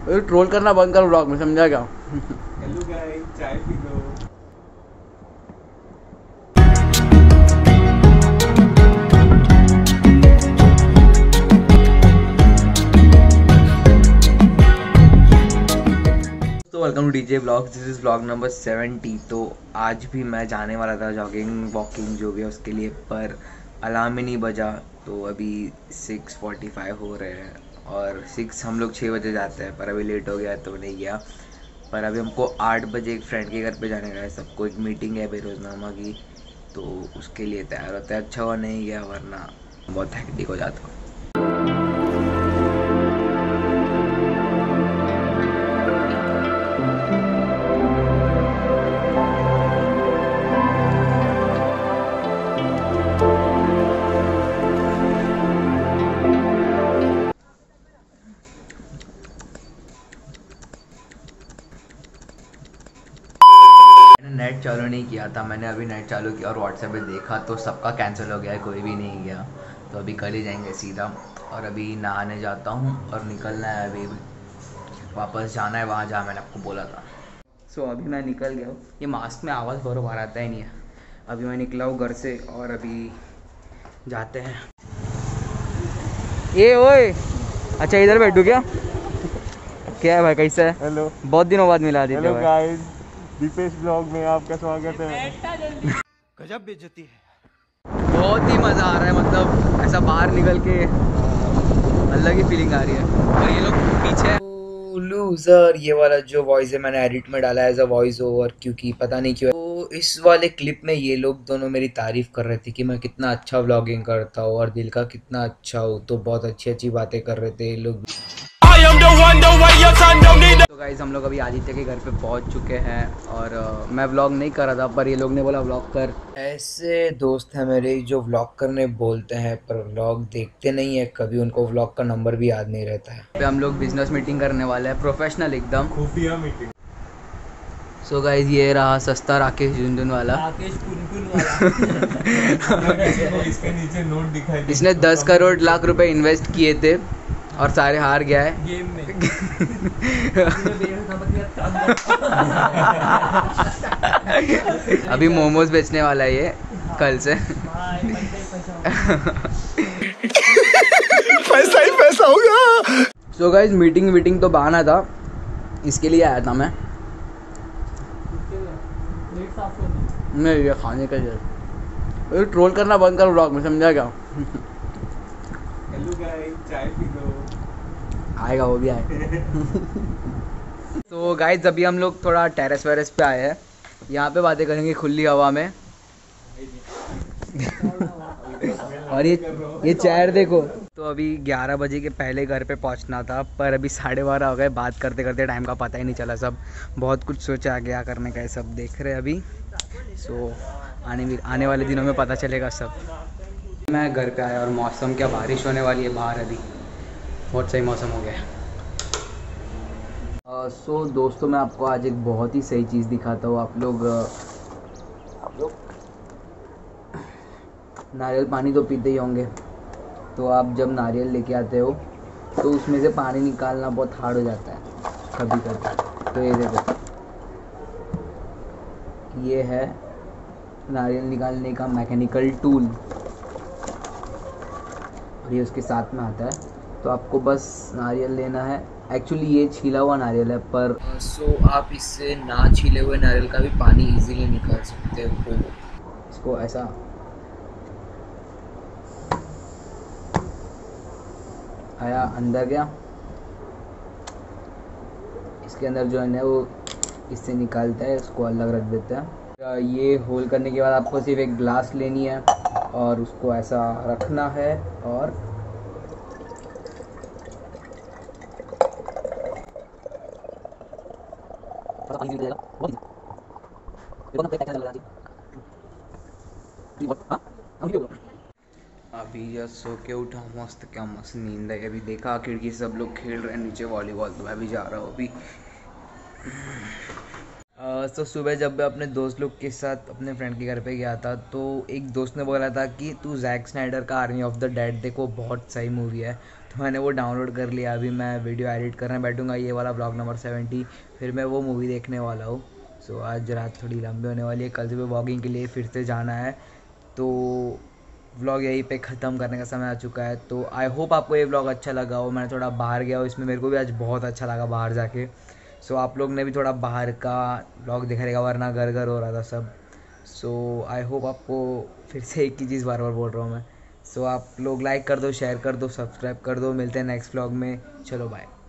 Troll करना बंद कर ब्लॉग में, समझा क्या? हेलो गाइस, चाय पी लो। तो welcome to DJ vlog, this is vlog number 70। तो आज भी मैं जाने वाला था जॉगिंग वॉकिंग जो भी है उसके लिए, पर अलार्म ही नहीं बजा। तो अभी 6:45 हो रहे हैं और हम लोग 6 बजे जाते हैं, पर अभी लेट हो गया तो नहीं गया। पर अभी हमको 8 बजे एक फ्रेंड के घर पे जाने का है, सबको एक मीटिंग है बेरोजनामा की, तो उसके लिए तैयार होता है। अच्छा हुआ नहीं गया, वरना बहुत हेक्टिक हो जाता। नेट चालू नहीं किया था मैंने, अभी नेट चालू किया और व्हाट्सएप पे देखा तो सबका कैंसिल हो गया है, कोई भी नहीं गया। तो अभी कल ही जाएंगे सीधा। और अभी नहाने जाता हूँ और निकलना है, अभी वापस जाना है वहाँ जहाँ मैंने आपको बोला था। सो अभी मैं निकल गया हूँ। ये मास्क में आवाज़ बरोबर आता ही नहीं है। अभी मैं निकला हूँ घर से और अभी जाते हैं। ये ओए, अच्छा इधर बैठू क्या? क्या है भाई, कैसा है? हेलो, बहुत दिनों बाद मिला दी। हेलो गाइस, दीपेश ब्लॉग में आपका स्वागत है। गजब बेइज्जती है। बहुत ही मज़ा आ रहा है, मतलब ऐसा बाहर निकल के अलग ही फीलिंग आ रही है। और ये लोग पीछे लूजर, ये वाला जो वॉइस है मैंने एडिट में डाला एज अ वॉइस ओवर, क्योंकि पता नहीं क्यों। तो इस वाले क्लिप में ये लोग दोनों मेरी तारीफ कर रहे थे कि मैं कितना अच्छा व्लॉगिंग करता हूँ और दिल का कितना अच्छा हूँ, तो बहुत अच्छी अच्छी बातें कर रहे थे ये लोग। तो गाइस हम लोग अभी आदित्य के घर पे पहुंच चुके हैं और मैं व्लॉग नहीं कर रहा था, पर ये लोग ने बोला व्लॉग कर। ऐसे दोस्त हैं मेरे जो व्लॉग करने बोलते हैं पर व्लॉग देखते नहीं है कभी, उनको व्लॉग का नंबर भी याद नहीं रहता है। हम लोग बिजनेस मीटिंग करने वाले हैं, प्रोफेशनल एकदम खुफिया मीटिंग। सो गाइस ये रहा सस्ता राकेश झुनझुन वाला, राकेश कुनकुन वाला। इसके नीचे नोट दिखाई दे। इसने 10 करोड़ लाख रुपए इन्वेस्ट किए थे और सारे हार गया है गेम में। अभी मोमोज बेचने वाला है ये कल से। पैसा ही पैसा होगा। सो गाइस मीटिंग तो बहाना था, इसके लिए आया था मैं। नहीं, ये खाने का जरूर ट्रोल करना बंद कर ब्लॉग में, समझा क्या? हेलो गाइस, चाय पी लो। आएगा, वो भी आएगा। तो गाइस अभी हम लोग थोड़ा टेरेस वेरेस पे आए हैं, यहाँ पे बातें करेंगे खुली हवा में। और ये चेयर देखो। तो अभी 11 बजे के पहले घर पे पहुंचना था, पर अभी 12:30 हो गए। बात करते करते टाइम का पता ही नहीं चला। सब बहुत कुछ सोचा क्या करने का है, सब देख रहे अभी। सो आने वाले दिनों में पता चलेगा सब। मैं घर पे आया और मौसम क्या, बारिश होने वाली है बाहर, अभी बहुत सही मौसम हो गया है। सो दोस्तों मैं आपको आज एक बहुत ही सही चीज़ दिखाता हूँ। आप लोग नारियल पानी तो पीते ही होंगे, तो आप जब नारियल लेके आते हो तो उसमें से पानी निकालना बहुत हार्ड हो जाता है कभी कभी। तो ये देखो, ये है नारियल निकालने का मैकेनिकल टूल और ये उसके साथ में आता है। तो आपको बस नारियल लेना है। एक्चुअली ये छीला हुआ नारियल है, पर सो आप इससे ना छीले हुए नारियल का भी पानी इजीली निकाल सकते हो। इसको ऐसा आया, अंदर गया, इसके अंदर जो है वो इससे निकालता है, इसको अलग रख देता है। ये होल करने के बाद आपको सिर्फ एक ग्लास लेनी है और उसको ऐसा रखना है और अभी जस्ट सो के उठा, मस्त क्या मस्त नींद है। अभी देखा खिड़की से सब लोग खेल रहे हैं नीचे वॉलीबॉल, तो मैं भी जा रहा हूँ अभी। तो सुबह जब मैं अपने दोस्त लोग के साथ अपने फ्रेंड के घर पे गया था, तो एक दोस्त ने बोला था कि तू जैक स्नाइडर का आर्मी ऑफ द डेड देखो, बहुत सही मूवी है। तो मैंने वो डाउनलोड कर लिया। अभी मैं वीडियो एडिट करने बैठूंगा, ये वाला व्लॉग नंबर 70, फिर मैं वो मूवी देखने वाला हूँ। सो आज रात थोड़ी लंबी होने वाली है, कल सुबह वॉकिंग के लिए फिर से जाना है। तो व्लॉग यहीं पे ख़त्म करने का समय आ चुका है। तो आई होप आपको ये व्लॉग अच्छा लगा हो। मैंने थोड़ा बाहर गया हो, इसमें मेरे को भी आज बहुत अच्छा लगा बाहर जाके। सो आप लोग ने भी थोड़ा बाहर का व्लॉग देखा रहेगा, वरना घर घर हो रहा था सब। सो आई होप आपको, फिर से एक ही चीज़ बार बार बोल रहा हूँ मैं। सो आप लोग लाइक कर दो, शेयर कर दो, सब्सक्राइब कर दो। मिलते हैं नेक्स्ट व्लॉग में। चलो बाय।